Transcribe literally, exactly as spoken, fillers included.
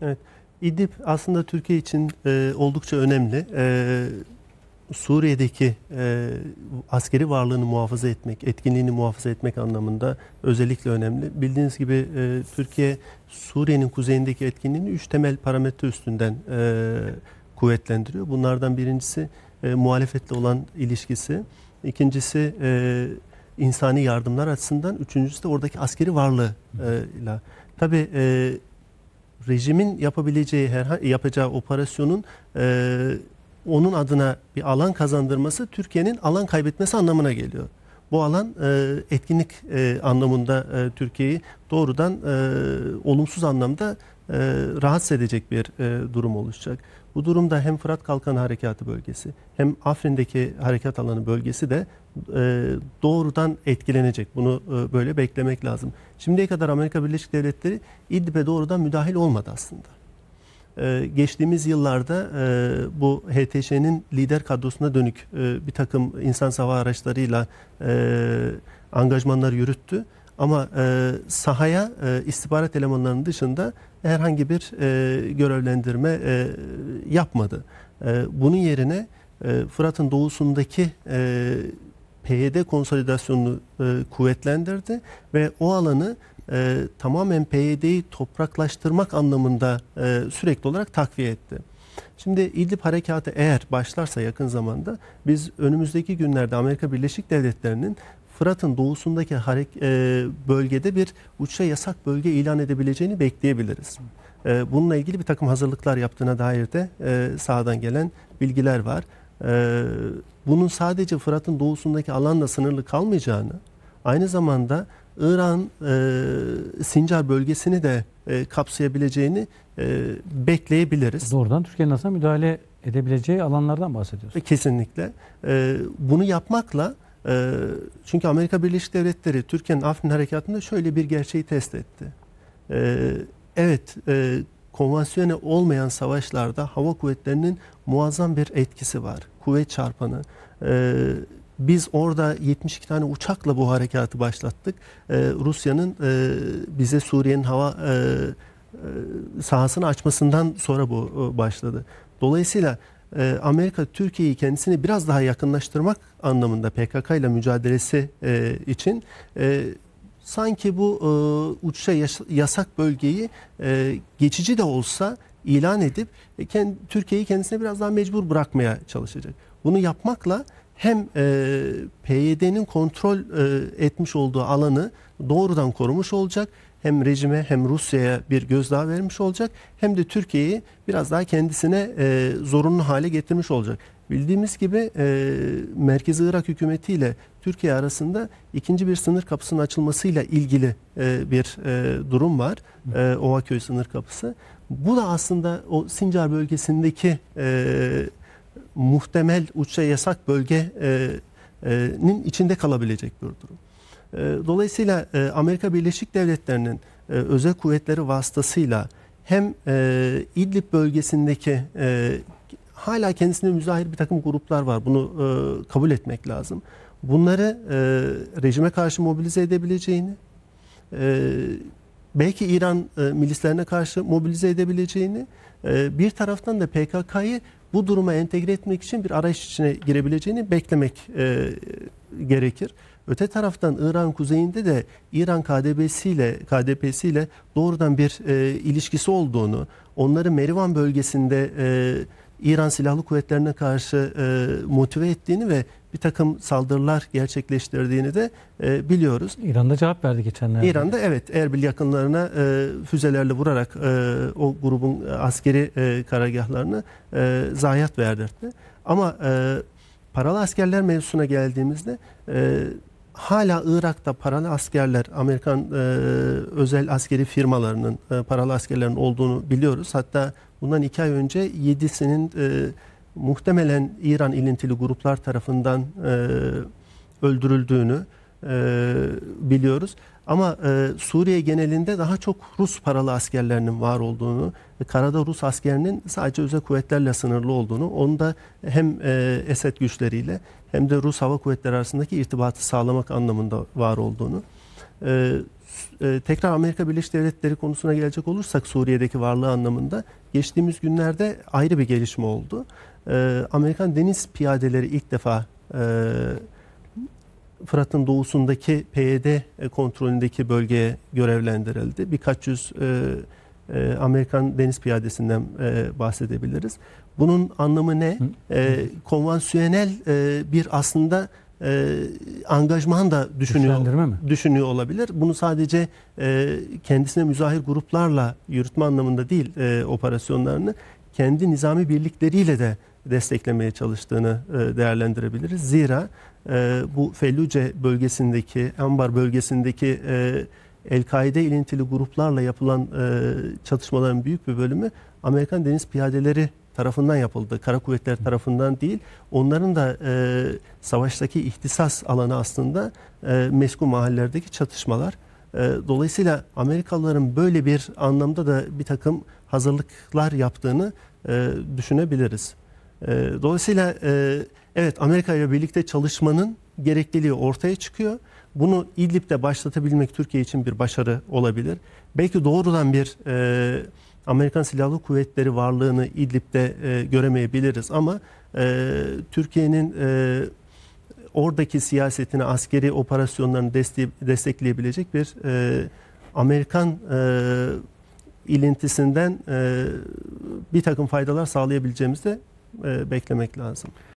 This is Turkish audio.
Evet, İdlib aslında Türkiye için e, oldukça önemli. E, Suriye'deki e, askeri varlığını muhafaza etmek, etkinliğini muhafaza etmek anlamında özellikle önemli. Bildiğiniz gibi e, Türkiye Suriye'nin kuzeyindeki etkinliğini üç temel parametre üstünden e, kuvvetlendiriyor. Bunlardan birincisi e, muhalefetle olan ilişkisi, ikincisi e, insani yardımlar açısından, üçüncüsü de oradaki askeri varlığıyla. Tabii e, rejimin yapabileceği herhangi yapacağı operasyonun e, onun adına bir alan kazandırması Türkiye'nin alan kaybetmesi anlamına geliyor. Bu alan e, etkinlik e, anlamında e, Türkiye'yi doğrudan e, olumsuz anlamda e, rahatsız edecek bir e, durum oluşacak. Bu durumda hem Fırat Kalkanı Harekatı bölgesi hem Afrin'deki harekat alanı bölgesi de e, doğrudan etkilenecek. Bunu e, böyle beklemek lazım. Şimdiye kadar Amerika Birleşik Devletleri İdlib'e doğrudan müdahil olmadı aslında. Ee, geçtiğimiz yıllarda e, bu H T Ş'nin lider kadrosuna dönük e, bir takım insan hava araçlarıyla e, angajmanlar yürüttü. Ama e, sahaya e, istihbarat elemanlarının dışında herhangi bir e, görevlendirme e, yapmadı. E, bunun yerine e, Fırat'ın doğusundaki e, P Y D konsolidasyonunu e, kuvvetlendirdi ve o alanı e, tamamen P Y D'yi topraklaştırmak anlamında e, sürekli olarak takviye etti. Şimdi İdlib harekatı eğer başlarsa yakın zamanda biz önümüzdeki günlerde Amerika Birleşik Devletleri'nin Fırat'ın doğusundaki e, bölgede bir uçuşa yasak bölge ilan edebileceğini bekleyebiliriz. E, bununla ilgili bir takım hazırlıklar yaptığına dair de e, sahadan gelen bilgiler var. E, bunun sadece Fırat'ın doğusundaki alanla sınırlı kalmayacağını, aynı zamanda İran e, Sincar bölgesini de e, kapsayabileceğini e, bekleyebiliriz. Doğrudan Türkiye'nin aslında müdahale edebileceği alanlardan bahsediyoruz. Kesinlikle. E, bunu yapmakla e, çünkü Amerika Birleşik Devletleri Türkiye'nin Afrin harekatında şöyle bir gerçeği test etti. E, evet, e, konvansiyonel olmayan savaşlarda hava kuvvetlerinin muazzam bir etkisi var. Kuvvet çarpanı. E, Biz orada yetmiş iki tane uçakla bu harekatı başlattık. Ee, Rusya'nın e, bize Suriye'nin hava e, e, sahasını açmasından sonra bu e, başladı. Dolayısıyla e, Amerika Türkiye'yi kendisini biraz daha yakınlaştırmak anlamında P K K ile mücadelesi e, için e, sanki bu e, uçuşa yasak bölgeyi e, geçici de olsa ilan edip e, kend, Türkiye'yi kendisine biraz daha mecbur bırakmaya çalışacak. Bunu yapmakla hem e, P Y D'nin kontrol e, etmiş olduğu alanı doğrudan korumuş olacak, hem rejime hem Rusya'ya bir gözdağı vermiş olacak, hem de Türkiye'yi biraz daha kendisine e, zorunlu hale getirmiş olacak. Bildiğimiz gibi e, Merkezi Irak hükümeti ile Türkiye arasında ikinci bir sınır kapısının açılmasıyla ilgili e, bir e, durum var. E, Ovaköy sınır kapısı. Bu da aslında o Sincar bölgesindeki e, muhtemel uçuşa yasak bölgenin içinde kalabilecek bir durum. Dolayısıyla Amerika Birleşik Devletleri'nin özel kuvvetleri vasıtasıyla hem İdlib bölgesindeki hala kendisine müzahir bir takım gruplar var. Bunu kabul etmek lazım. Bunları rejime karşı mobilize edebileceğini, belki İran milislerine karşı mobilize edebileceğini, bir taraftan da P K K'yı bu duruma entegre etmek için bir arayış içine girebileceğini beklemek e, gerekir. Öte taraftan İran kuzeyinde de İran K D P'siyle K D P'siyle doğrudan bir e, ilişkisi olduğunu, onları Merivan bölgesinde e, İran Silahlı Kuvvetlerine karşı e, motive ettiğini ve bir takım saldırılar gerçekleştirdiğini de e, biliyoruz. İran'da cevap verdi geçenlerde. İran'da evet, Erbil yakınlarına e, füzelerle vurarak e, o grubun askeri e, karargahlarını e, zayiat verdirtti. Ama e, paralı askerler mevzusuna geldiğimizde e, hala Irak'ta paralı askerler, Amerikan e, özel askeri firmalarının e, paralı askerlerin olduğunu biliyoruz. Hatta bundan iki ay önce yedisinin e, muhtemelen İran ilintili gruplar tarafından e, öldürüldüğünü e, biliyoruz. Ama e, Suriye genelinde daha çok Rus paralı askerlerinin var olduğunu, karada Rus askerinin sadece özel kuvvetlerle sınırlı olduğunu, onu da hem e, Esed güçleriyle hem de Rus Hava Kuvvetleri arasındaki irtibatı sağlamak anlamında var olduğunu. E, e, tekrar Amerika Birleşik Devletleri konusuna gelecek olursak Suriye'deki varlığı anlamında geçtiğimiz günlerde ayrı bir gelişme oldu. E, Amerikan deniz piyadeleri ilk defa e, Fırat'ın doğusundaki P Y D kontrolündeki bölgeye görevlendirildi. Birkaç yüz e, e, Amerikan deniz piyadesinden e, bahsedebiliriz. Bunun anlamı ne? E, konvansiyonel e, bir aslında e, angajman da düşünüyor, mi? düşünüyor olabilir. Bunu sadece e, kendisine müzahir gruplarla yürütme anlamında değil e, operasyonlarını, kendi nizami birlikleriyle de desteklemeye çalıştığını e, değerlendirebiliriz. Zira e, bu Felluce bölgesindeki, Anbar bölgesindeki e, El-Kaide ilintili gruplarla yapılan e, çatışmaların büyük bir bölümü Amerikan deniz piyadeleri tarafından yapıldı. Kara kuvvetler tarafından değil. Onların da e, savaştaki ihtisas alanı aslında e, meskun mahallelerdeki çatışmalar. E, dolayısıyla Amerikalıların böyle bir anlamda da bir takım hazırlıklar yaptığını e, düşünebiliriz. E, dolayısıyla e, evet, Amerika ile birlikte çalışmanın gerekliliği ortaya çıkıyor. Bunu İdlib'de başlatabilmek Türkiye için bir başarı olabilir. Belki doğrudan bir e, Amerikan Silahlı Kuvvetleri varlığını İdlib'de e, göremeyebiliriz ama e, Türkiye'nin e, oradaki siyasetini, askeri operasyonlarını deste destekleyebilecek bir e, Amerikan e, ilintisinden e, bir takım faydalar sağlayabileceğimizi de e, beklemek lazım.